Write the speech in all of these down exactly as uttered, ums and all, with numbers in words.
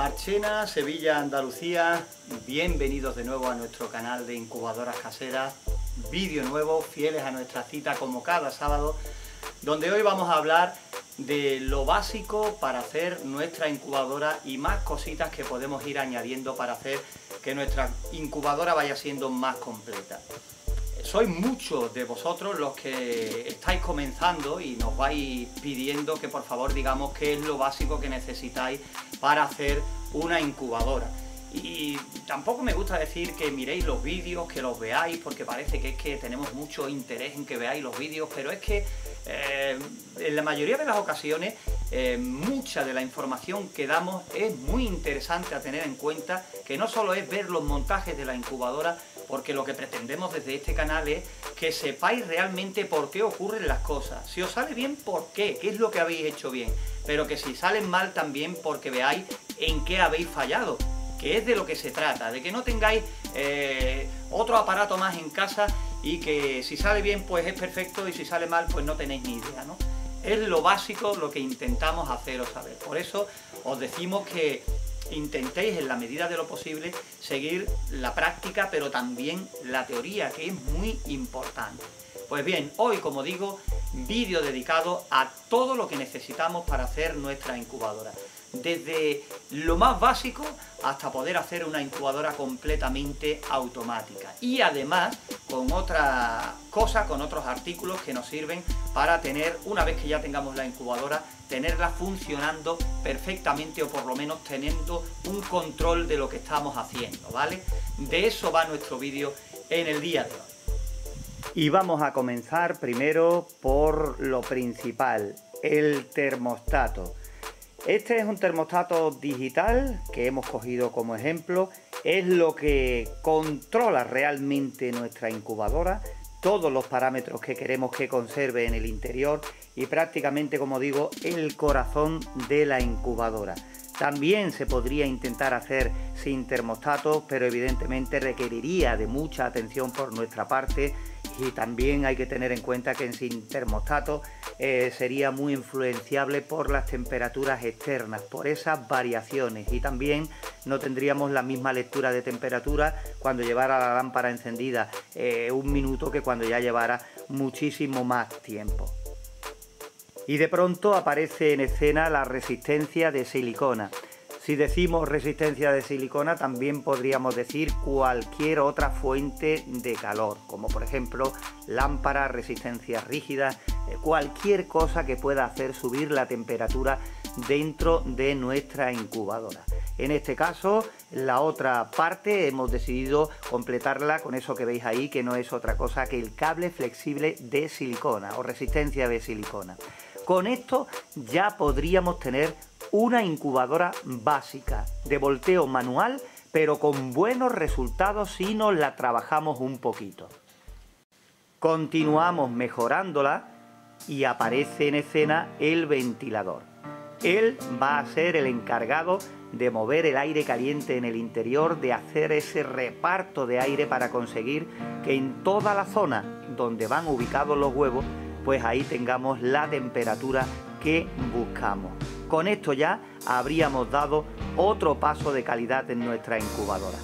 Marchena, Sevilla, Andalucía, bienvenidos de nuevo a nuestro canal de incubadoras caseras, vídeo nuevo, fieles a nuestra cita como cada sábado, donde hoy vamos a hablar de lo básico para hacer nuestra incubadora y más cositas que podemos ir añadiendo para hacer que nuestra incubadora vaya siendo más completa. Sois muchos de vosotros los que estáis comenzando y nos vais pidiendo que por favor digamos qué es lo básico que necesitáis para hacer una incubadora. Y tampoco me gusta decir que miréis los vídeos, que los veáis, porque parece que es que tenemos mucho interés en que veáis los vídeos, pero es que eh, en la mayoría de las ocasiones eh, mucha de la información que damos es muy interesante a tener en cuenta, que no solo es ver los montajes de la incubadora, porque lo que pretendemos desde este canal es que sepáis realmente por qué ocurren las cosas. Si os sale bien, ¿por qué? ¿Qué es lo que habéis hecho bien? Pero que si salen mal también porque veáis en qué habéis fallado, que es de lo que se trata, de que no tengáis eh, otro aparato más en casa y que si sale bien pues es perfecto y si sale mal pues no tenéis ni idea, ¿no? Es lo básico lo que intentamos haceros saber. Por eso os decimos que intentéis en la medida de lo posible seguir la práctica, pero también la teoría, que es muy importante. Pues bien, hoy, como digo, vídeo dedicado a todo lo que necesitamos para hacer nuestra incubadora. Desde lo más básico hasta poder hacer una incubadora completamente automática. Y además con otra cosa, con otros artículos que nos sirven para tener, una vez que ya tengamos la incubadora, tenerla funcionando perfectamente o por lo menos teniendo un control de lo que estamos haciendo, ¿vale? De eso va nuestro vídeo en el día de hoy. Y vamos a comenzar primero por lo principal, el termostato. Este es un termostato digital que hemos cogido como ejemplo, es lo que controla realmente nuestra incubadora, todos los parámetros que queremos que conserve en el interior y prácticamente, como digo, el corazón de la incubadora. También se podría intentar hacer sin termostato, pero evidentemente requeriría de mucha atención por nuestra parte y también hay que tener en cuenta que sin termostato eh, sería muy influenciable por las temperaturas externas, por esas variaciones, y también no tendríamos la misma lectura de temperatura cuando llevara la lámpara encendida eh, un minuto que cuando ya llevara muchísimo más tiempo. Y de pronto aparece en escena la resistencia de silicona. Si decimos resistencia de silicona, también podríamos decir cualquier otra fuente de calor, como por ejemplo lámparas, resistencias rígidas, cualquier cosa que pueda hacer subir la temperatura dentro de nuestra incubadora. En este caso, la otra parte hemos decidido completarla con eso que veis ahí, que no es otra cosa que el cable flexible de silicona o resistencia de silicona. Con esto ya podríamos tener una incubadora básica de volteo manual, pero con buenos resultados si nos la trabajamos un poquito. Continuamos mejorándola y aparece en escena el ventilador. Él va a ser el encargado de mover el aire caliente en el interior, de hacer ese reparto de aire para conseguir que en toda la zona donde van ubicados los huevos, pues ahí tengamos la temperatura que buscamos. Con esto ya habríamos dado otro paso de calidad en nuestra incubadora.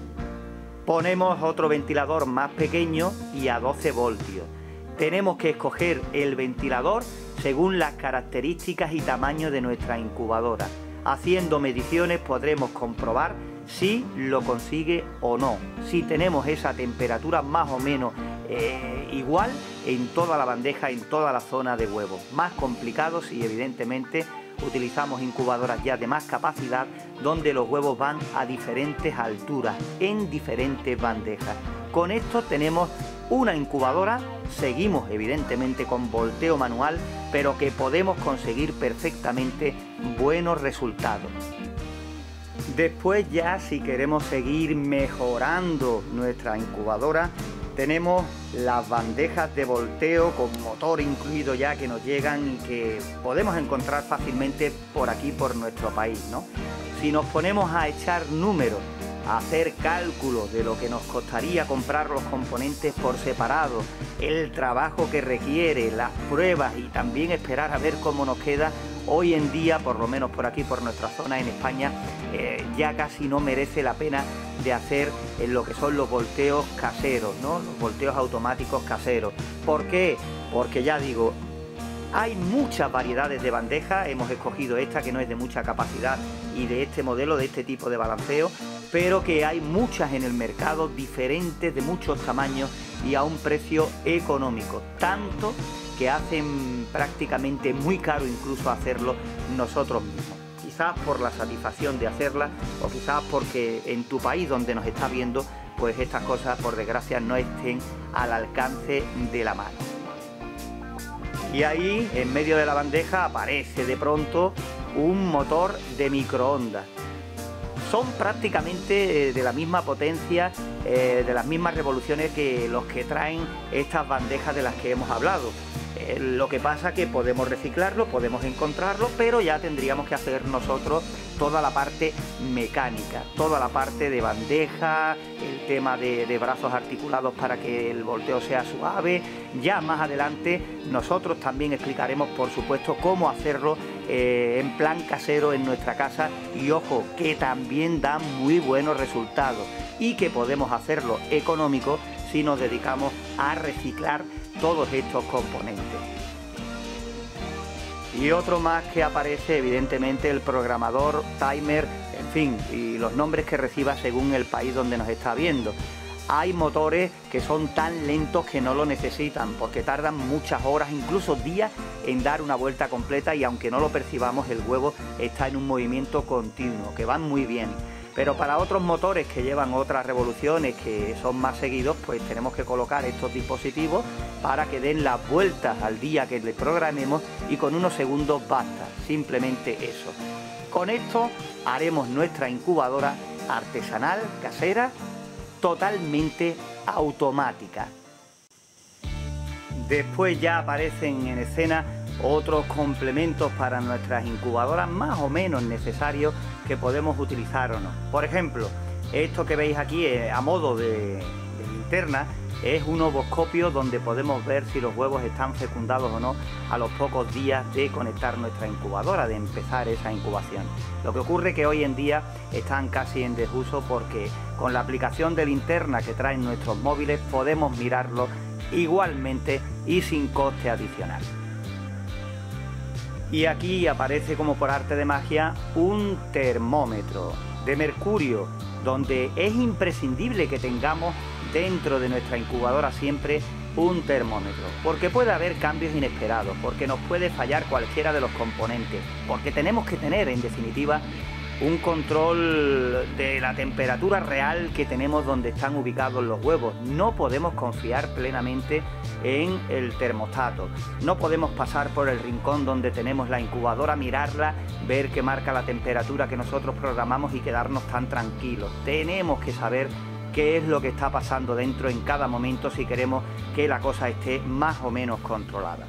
Ponemos otro ventilador más pequeño y a doce voltios. Tenemos que escoger el ventilador según las características y tamaño de nuestra incubadora. Haciendo mediciones podremos comprobar si lo consigue o no, si tenemos esa temperatura más o menos eh, igual en toda la bandeja, en toda la zona de huevos. Más complicados y evidentemente utilizamos incubadoras ya de más capacidad donde los huevos van a diferentes alturas, en diferentes bandejas. Con esto tenemos una incubadora, seguimos evidentemente con volteo manual, pero que podemos conseguir perfectamente buenos resultados. Después ya, si queremos seguir mejorando nuestra incubadora, tenemos las bandejas de volteo con motor incluido ya que nos llegan y que podemos encontrar fácilmente por aquí, por nuestro país, ¿no? Si nos ponemos a echar números, a hacer cálculos de lo que nos costaría comprar los componentes por separado, el trabajo que requiere, las pruebas y también esperar a ver cómo nos queda, hoy en día, por lo menos por aquí, por nuestra zona en España, eh, ya casi no merece la pena de hacer eh, lo que son los volteos caseros, ¿no? Los volteos automáticos caseros. ¿Por qué? Porque ya digo, hay muchas variedades de bandejas, hemos escogido esta que no es de mucha capacidad y de este modelo, de este tipo de balanceo, pero que hay muchas en el mercado, diferentes, de muchos tamaños y a un precio económico, tanto que hacen prácticamente muy caro incluso hacerlo nosotros mismos. Quizás por la satisfacción de hacerla o quizás porque en tu país donde nos estás viendo, pues estas cosas por desgracia no estén al alcance de la mano. Y ahí, en medio de la bandeja, aparece de pronto un motor de microondas. Son prácticamente de la misma potencia, eh, de las mismas revoluciones que los que traen estas bandejas de las que hemos hablado. Eh, lo que pasa que podemos reciclarlo, podemos encontrarlo, pero ya tendríamos que hacer nosotros toda la parte mecánica, toda la parte de bandeja, el tema de, de brazos articulados para que el volteo sea suave. Ya más adelante nosotros también explicaremos, por supuesto, cómo hacerlo eh, en plan casero en nuestra casa, y ojo, que también da muy buenos resultados y que podemos hacerlo económico si nos dedicamos a reciclar todos estos componentes. Y otro más que aparece, evidentemente, el programador, timer, en fin, y los nombres que reciba según el país donde nos está viendo. Hay motores que son tan lentos que no lo necesitan, porque tardan muchas horas, incluso días, en dar una vuelta completa, y aunque no lo percibamos, el huevo está en un movimiento continuo, que van muy bien. Pero para otros motores que llevan otras revoluciones, que son más seguidos, pues tenemos que colocar estos dispositivos para que den las vueltas al día que les programemos, y con unos segundos basta, simplemente eso. Con esto haremos nuestra incubadora artesanal, casera, totalmente automática. Después ya aparecen en escena otros complementos para nuestras incubadoras más o menos necesarios que podemos utilizar o no. Por ejemplo, esto que veis aquí eh, a modo de, de linterna es un ovoscopio donde podemos ver si los huevos están fecundados o no a los pocos días de conectar nuestra incubadora, de empezar esa incubación. Lo que ocurre es que hoy en día están casi en desuso, porque con la aplicación de linterna que traen nuestros móviles podemos mirarlo igualmente y sin coste adicional. Y aquí aparece como por arte de magia un termómetro de mercurio, donde es imprescindible que tengamos dentro de nuestra incubadora siempre un termómetro, porque puede haber cambios inesperados, porque nos puede fallar cualquiera de los componentes, porque tenemos que tener, en definitiva, un control de la temperatura real que tenemos donde están ubicados los huevos. No podemos confiar plenamente en el termostato, no podemos pasar por el rincón donde tenemos la incubadora, mirarla, ver que marca la temperatura que nosotros programamos y quedarnos tan tranquilos. Tenemos que saber qué es lo que está pasando dentro en cada momento si queremos que la cosa esté más o menos controlada.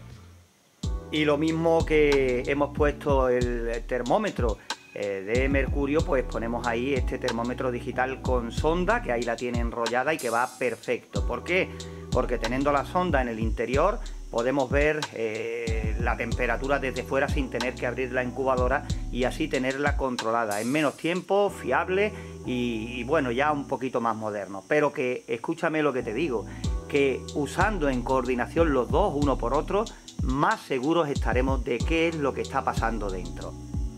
Y lo mismo que hemos puesto el termómetro eh, de mercurio, pues ponemos ahí este termómetro digital con sonda, que ahí la tiene enrollada y que va perfecto. ¿Por qué? Porque teniendo la sonda en el interior podemos ver eh, la temperatura desde fuera sin tener que abrir la incubadora y así tenerla controlada en menos tiempo, fiable y, y bueno, ya un poquito más moderno. Pero que, escúchame lo que te digo, que usando en coordinación los dos, uno por otro, más seguros estaremos de qué es lo que está pasando dentro.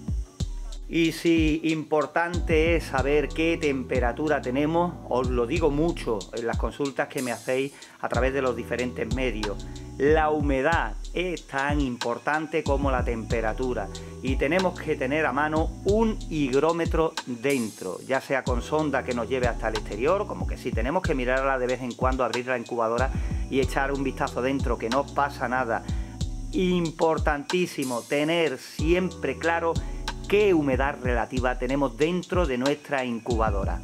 Y si importante es saber qué temperatura tenemos, os lo digo mucho en las consultas que me hacéis a través de los diferentes medios. La humedad es tan importante como la temperatura y tenemos que tener a mano un higrómetro dentro, ya sea con sonda que nos lleve hasta el exterior, como que si tenemos que mirarla de vez en cuando, abrir la incubadora y echar un vistazo dentro, que no pasa nada. Importantísimo tener siempre claro qué humedad relativa tenemos dentro de nuestra incubadora.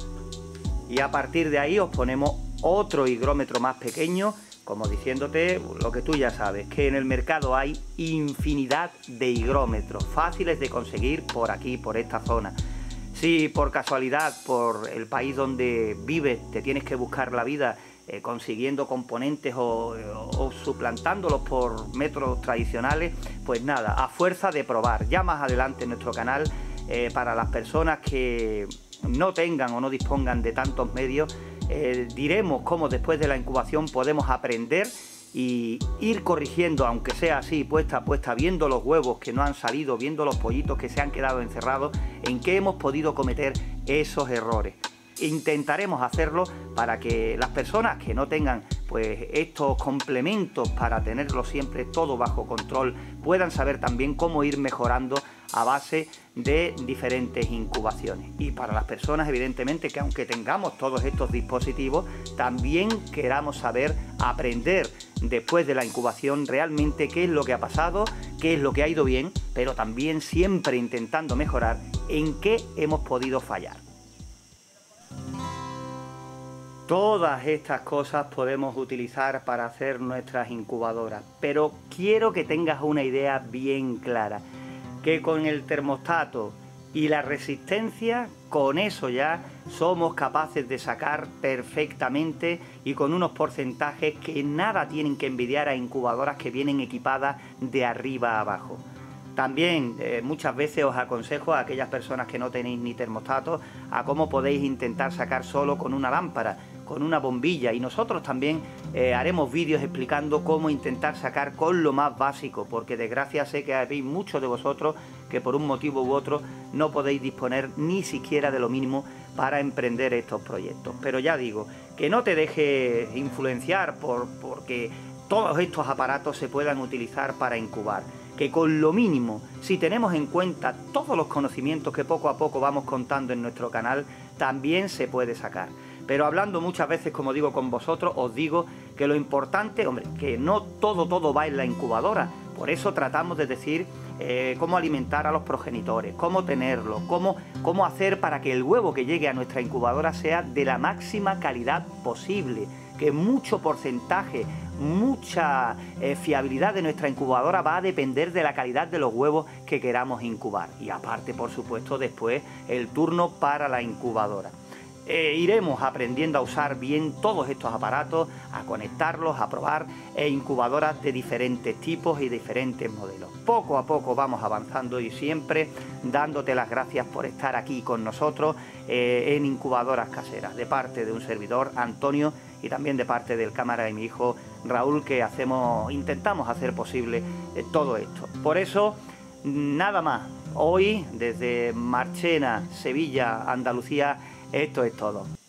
Y a partir de ahí os ponemos otro higrómetro más pequeño, como diciéndote lo que tú ya sabes, que en el mercado hay infinidad de higrómetros fáciles de conseguir por aquí, por esta zona. Si por casualidad, por el país donde vives, te tienes que buscar la vida eh, consiguiendo componentes o, o, o suplantándolos por métodos tradicionales, pues nada, a fuerza de probar. Ya más adelante en nuestro canal, eh, para las personas que no tengan o no dispongan de tantos medios, eh, diremos cómo después de la incubación podemos aprender y ir corrigiendo, aunque sea así, puesta a puesta, viendo los huevos que no han salido, viendo los pollitos que se han quedado encerrados, en qué hemos podido cometer esos errores. Intentaremos hacerlo para que las personas que no tengan pues estos complementos para tenerlo siempre todo bajo control puedan saber también cómo ir mejorando a base de diferentes incubaciones. Y para las personas, evidentemente, que aunque tengamos todos estos dispositivos, también queramos saber aprender después de la incubación realmente qué es lo que ha pasado, qué es lo que ha ido bien, pero también siempre intentando mejorar en qué hemos podido fallar. Todas estas cosas podemos utilizar para hacer nuestras incubadoras, pero quiero que tengas una idea bien clara, que con el termostato y la resistencia, con eso ya somos capaces de sacar perfectamente y con unos porcentajes que nada tienen que envidiar a incubadoras que vienen equipadas de arriba a abajo. También eh, muchas veces os aconsejo a aquellas personas que no tenéis ni termostatos a cómo podéis intentar sacar solo con una lámpara, con una bombilla, y nosotros también eh, haremos vídeos explicando cómo intentar sacar con lo más básico, porque desgracia sé que habéis muchos de vosotros que por un motivo u otro no podéis disponer ni siquiera de lo mínimo para emprender estos proyectos. Pero ya digo, que no te dejes influenciar por, porque todos estos aparatos se puedan utilizar para incubar, que con lo mínimo, si tenemos en cuenta todos los conocimientos que poco a poco vamos contando en nuestro canal, también se puede sacar. Pero hablando muchas veces, como digo, con vosotros, os digo que lo importante, hombre, que no todo, todo va en la incubadora. Por eso tratamos de decir eh, cómo alimentar a los progenitores, cómo tenerlos, cómo, cómo hacer para que el huevo que llegue a nuestra incubadora sea de la máxima calidad posible, que mucho porcentaje, mucha eh, fiabilidad de nuestra incubadora va a depender de la calidad de los huevos que queramos incubar. Y aparte, por supuesto, después el turno para la incubadora. Eh, iremos aprendiendo a usar bien todos estos aparatos, a conectarlos, a probar e incubadoras de diferentes tipos y diferentes modelos. Poco a poco vamos avanzando y siempre dándote las gracias por estar aquí con nosotros eh, en Incubadoras Caseras, de parte de un servidor, Antonio, y también de parte del cámara de mi hijo Raúl, que hacemos, intentamos hacer posible eh, todo esto. Por eso, nada más. Hoy, desde Marchena, Sevilla, Andalucía, esto es todo.